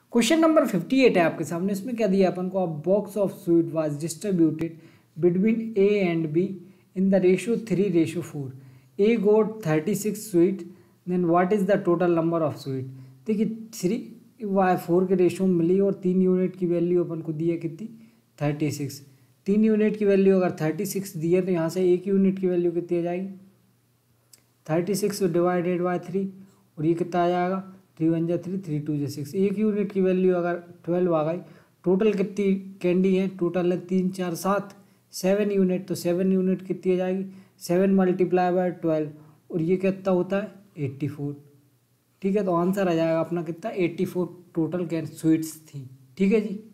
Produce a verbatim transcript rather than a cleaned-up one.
Question number fifty eight है आपके सामने। इसमें क्या दिया अपन को, a box of sweet was distributed between A and B in the ratio three ratio four. A got thirty six sweet, then what is the total number of sweet. देखिए three by four के ratio में मिली और तीन unit की value अपन को दी है कितनी, थर्टी सिक्स। तीन यूनिट की वैल्यू अगर थर्टी सिक्स दी है तो यहाँ से एक यूनिट की वैल्यू कितनी आ जाएगी, thirty six divided by three, और ये कितना आ जाएगा, थ्री वन जा थ्री, थ्री टू जा सिक्स। एक यूनिट की वैल्यू अगर ट्वेल्व आ गई, टोटल कितनी कैंडी है, टोटल है तीन चार सात, सेवन यूनिट, तो सेवन यूनिट कितनी आ जाएगी, सेवन मल्टीप्लाई बाय ट्वेल्व, और ये कितना होता है एट्टी फोर। ठीक है, तो आंसर आ जाएगा अपना कितना, eighty four total can sweets थी। ठीक है जी।